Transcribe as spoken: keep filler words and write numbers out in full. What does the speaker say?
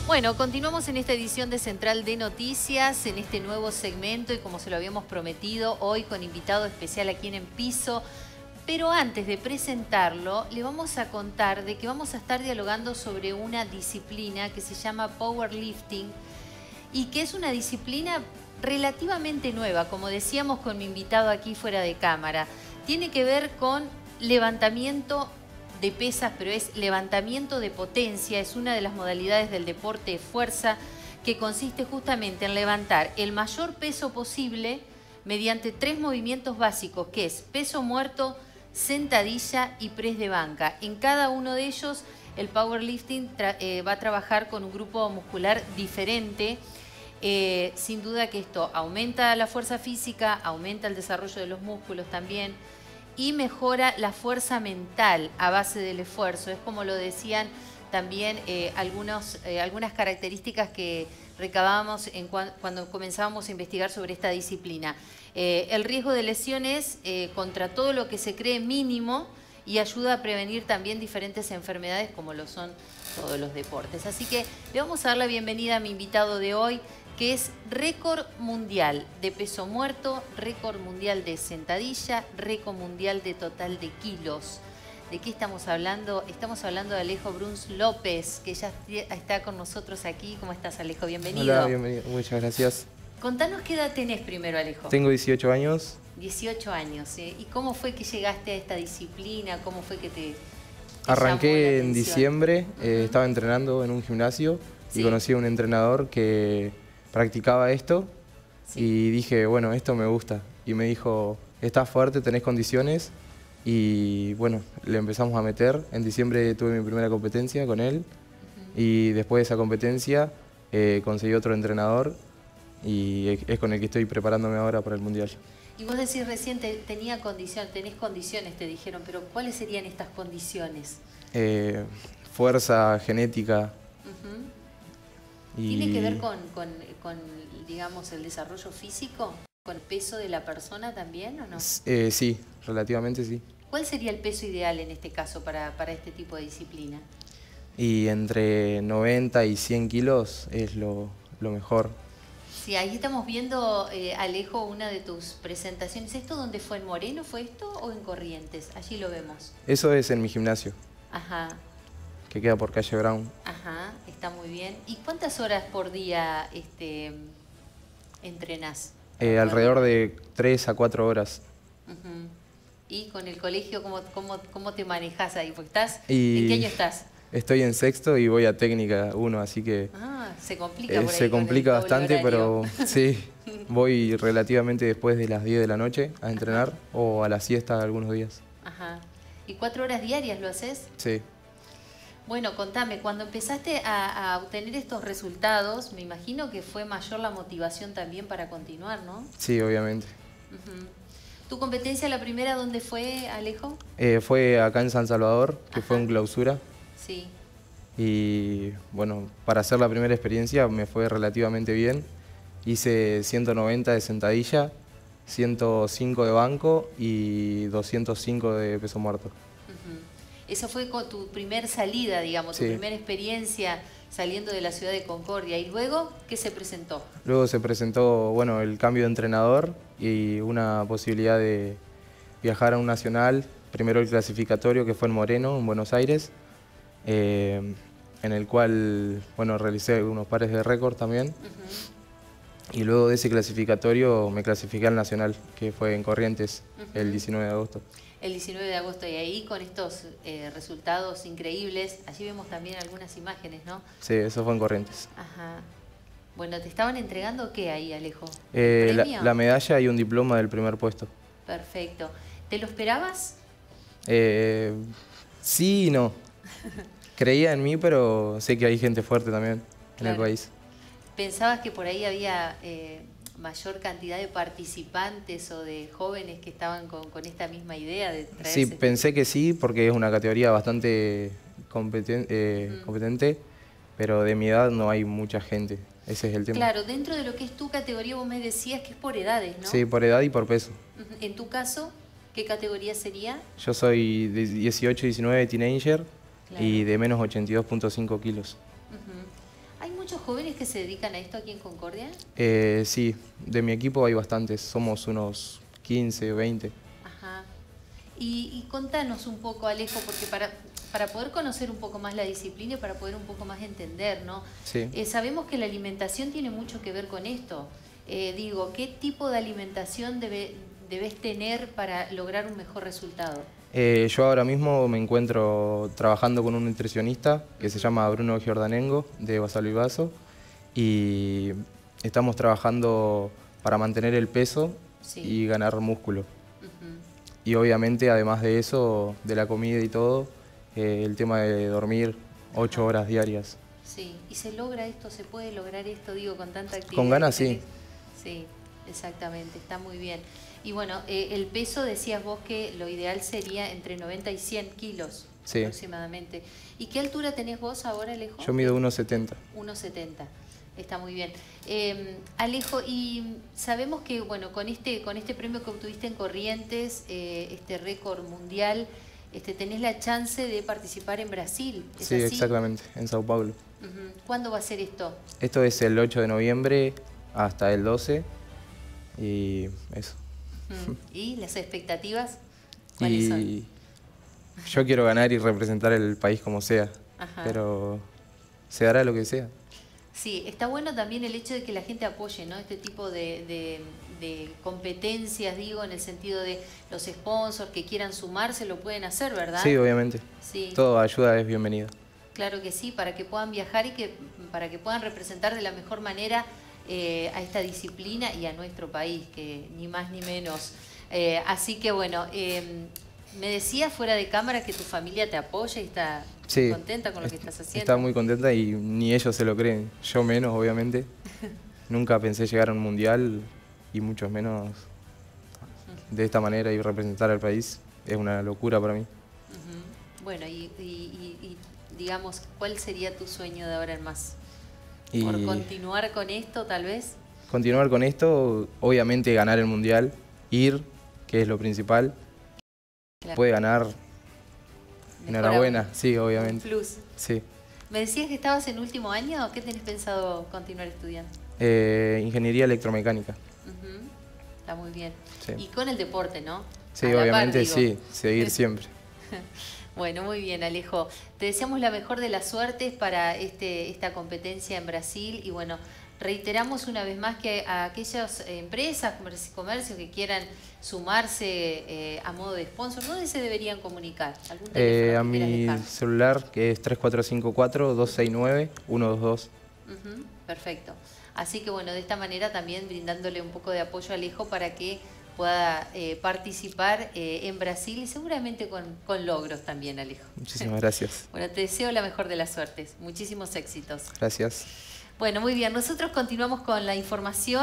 Bueno, continuamos en esta edición de Central de Noticias, en este nuevo segmento y como se lo habíamos prometido, hoy con invitado especial aquí en En Piso. Pero antes de presentarlo, le vamos a contar de que vamos a estar dialogando sobre una disciplina que se llama Powerlifting y que es una disciplina relativamente nueva, como decíamos con mi invitado aquí fuera de cámara. Tiene que ver con levantamiento de pesas, pero es levantamiento de potencia, es una de las modalidades del deporte de fuerza que consiste justamente en levantar el mayor peso posible mediante tres movimientos básicos, que es peso muerto, sentadilla y press de banca. En cada uno de ellos el powerlifting eh, va a trabajar con un grupo muscular diferente. Eh, sin duda que esto aumenta la fuerza física, aumenta el desarrollo de los músculos también, y mejora la fuerza mental a base del esfuerzo. Es como lo decían también eh, algunos, eh, algunas características que recabábamos en cu cuando comenzábamos a investigar sobre esta disciplina. Eh, el riesgo de lesiones eh, contra todo lo que se cree mínimo y ayuda a prevenir también diferentes enfermedades como lo son todos los deportes. Así que le vamos a dar la bienvenida a mi invitado de hoy, que es récord mundial de peso muerto, récord mundial de sentadilla, récord mundial de total de kilos. ¿De qué estamos hablando? Estamos hablando de Alejo Bruns López, que ya está con nosotros aquí. ¿Cómo estás, Alejo? Bienvenido. Hola, bienvenido. Muchas gracias. Contanos qué edad tenés primero, Alejo. Tengo dieciocho años. dieciocho años, ¿eh? ¿Y cómo fue que llegaste a esta disciplina? ¿Cómo fue que te, te Arranqué en diciembre, eh, uh-huh. Estaba entrenando en un gimnasio, sí, y conocí a un entrenador que practicaba esto, sí, y dije, bueno, esto me gusta. Y me dijo, estás fuerte, tenés condiciones. Y bueno, le empezamos a meter. En diciembre tuve mi primera competencia con él. Uh-huh. Y después de esa competencia eh, conseguí otro entrenador y es con el que estoy preparándome ahora para el Mundial. Y vos decís recién, te, tenía condición, tenés condiciones, te dijeron, pero ¿cuáles serían estas condiciones? Eh, fuerza, genética. Uh-huh. y... ¿Tiene que ver con, con, con, digamos, el desarrollo físico? ¿Con el peso de la persona también o no? Eh, sí, relativamente sí. ¿Cuál sería el peso ideal en este caso para, para este tipo de disciplina? Y entre noventa y cien kilos es lo, lo mejor. Sí, ahí estamos viendo, eh, Alejo, una de tus presentaciones. ¿Esto dónde fue? ¿En Moreno fue esto o en Corrientes? Allí lo vemos. Eso es en mi gimnasio. Ajá. Que queda por calle Brown. Ajá, está muy bien. ¿Y cuántas horas por día este, entrenás? Eh, alrededor de tres a cuatro horas. Uh-huh. ¿Y con el colegio cómo, cómo, cómo te manejas ahí? Porque estás, y ¿en qué año estás? Estoy en sexto y voy a técnica uno, así que... Ah, se complica eh, por ahí. Se complica bastante, horario. Pero sí, voy relativamente después de las diez de la noche a entrenar. Ajá. O a la siesta algunos días. Ajá. ¿Y cuatro horas diarias lo haces? Sí. Bueno, contame, cuando empezaste a, a obtener estos resultados, me imagino que fue mayor la motivación también para continuar, ¿no? Sí, obviamente. Uh-huh. ¿Tu competencia, la primera, dónde fue, Alejo? Eh, fue acá en San Salvador, que Ajá. fue en clausura. Sí. Y bueno, para hacer la primera experiencia me fue relativamente bien. Hice ciento noventa de sentadilla, ciento cinco de banco y doscientos cinco de peso muerto. Uh-huh. Esa fue con tu primer salida, digamos, sí. Tu primera experiencia saliendo de la ciudad de Concordia. ¿Y luego qué se presentó? Luego se presentó, bueno, el cambio de entrenador y una posibilidad de viajar a un nacional. Primero el clasificatorio, que fue en Moreno, en Buenos Aires, eh, en el cual, bueno, realicé unos pares de récord también. Uh-huh. Y luego de ese clasificatorio me clasifiqué al nacional, que fue en Corrientes, uh-huh. el diecinueve de agosto. El diecinueve de agosto, y ahí con estos eh, resultados increíbles, allí vemos también algunas imágenes, ¿no? Sí, eso fue en Corrientes. Ajá. Bueno, ¿te estaban entregando qué ahí, Alejo? Eh, la, la medalla y un diploma del primer puesto. Perfecto. ¿Te lo esperabas? Eh, sí y no. Creía en mí, pero sé que hay gente fuerte también en claro. el país. ¿Pensabas que por ahí había eh, mayor cantidad de participantes o de jóvenes que estaban con, con esta misma idea de traerse? Sí, pensé que sí, porque es una categoría bastante competen eh, mm. competente, pero de mi edad no hay mucha gente. Ese es el tema. Claro, dentro de lo que es tu categoría vos me decías que es por edades, ¿no? Sí, por edad y por peso. En tu caso, ¿qué categoría sería? Yo soy de dieciocho, diecinueve, teenager, claro. Y de menos ochenta y dos punto cinco kilos. Uh-huh. ¿Hay muchos jóvenes que se dedican a esto aquí en Concordia? Eh, sí, de mi equipo hay bastantes, somos unos quince, veinte. Ajá. Y, y contanos un poco, Alejo, porque para, para poder conocer un poco más la disciplina y para poder un poco más entender, ¿no? Sí. Eh, sabemos que la alimentación tiene mucho que ver con esto. Eh, digo, ¿qué tipo de alimentación debe, debes tener para lograr un mejor resultado? Eh, yo ahora mismo me encuentro trabajando con un nutricionista que se llama Bruno Giordanengo, de Basalo y Basso, y estamos trabajando para mantener el peso sí. y ganar músculo. Uh-huh. Y obviamente, además de eso, de la comida y todo, eh, el tema de dormir ocho uh-huh. horas diarias. Sí, ¿y se logra esto? ¿Se puede lograr esto, digo, con tanta actividad? Con ganas, sí. Sí, exactamente, está muy bien. Y bueno, eh, el peso, decías vos que lo ideal sería entre noventa y cien kilos sí. aproximadamente. ¿Y qué altura tenés vos ahora, Alejo? Yo mido uno setenta. uno setenta, está muy bien. Eh, Alejo, y sabemos que bueno, con este, con este premio que obtuviste en Corrientes, eh, este récord mundial, este, tenés la chance de participar en Brasil, ¿es Sí, así? Exactamente, en Sao Paulo. Uh-huh. ¿Cuándo va a ser esto? Esto es el ocho de noviembre hasta el doce y eso. ¿Y las expectativas cuáles y son? Yo quiero ganar y representar el país como sea, Ajá. pero se hará lo que sea. Sí, está bueno también el hecho de que la gente apoye, ¿no? Este tipo de, de, de competencias, digo, en el sentido de los sponsors que quieran sumarse lo pueden hacer, ¿verdad? Sí, obviamente. Sí. Toda ayuda es bienvenida. Claro que sí, para que puedan viajar y que para que puedan representar de la mejor manera Eh, a esta disciplina y a nuestro país, que ni más ni menos. Eh, así que bueno, eh, me decías fuera de cámara que tu familia te apoya y está sí, contenta con lo que estás haciendo. Está muy contenta y ni ellos se lo creen, yo menos obviamente. Nunca pensé llegar a un mundial y mucho menos de esta manera y representar al país. Es una locura para mí. Uh-huh. Bueno, y, y, y, y digamos, ¿cuál sería tu sueño de ahora en más? Y ¿Por continuar con esto, tal vez? Continuar con esto, obviamente ganar el mundial, ir, que es lo principal. Claro. Puede ganar, Mejor enhorabuena, aún. Sí, obviamente. Un plus. Sí. ¿Me decías que estabas en último año o qué tenés pensado continuar estudiando? Eh, ingeniería electromecánica. Uh-huh. Está muy bien. Sí. Y con el deporte, ¿no? Sí, obviamente par, sí, seguir siempre. Bueno, muy bien, Alejo. Te deseamos la mejor de las suertes para este, esta competencia en Brasil y bueno, reiteramos una vez más que a aquellas empresas, comercios que quieran sumarse eh, a modo de sponsor, ¿dónde se deberían comunicar? ¿Algún teléfono eh, a que mi dejar? celular, que es tres cuatro cinco cuatro, dos seis nueve, uno dos dos. Uh-huh, perfecto. Así que bueno, de esta manera también brindándole un poco de apoyo a Alejo para que pueda eh, participar eh, en Brasil y seguramente con, con logros también, Alejo. Muchísimas gracias. Bueno, te deseo la mejor de las suertes. Muchísimos éxitos. Gracias. Bueno, muy bien. Nosotros continuamos con la información.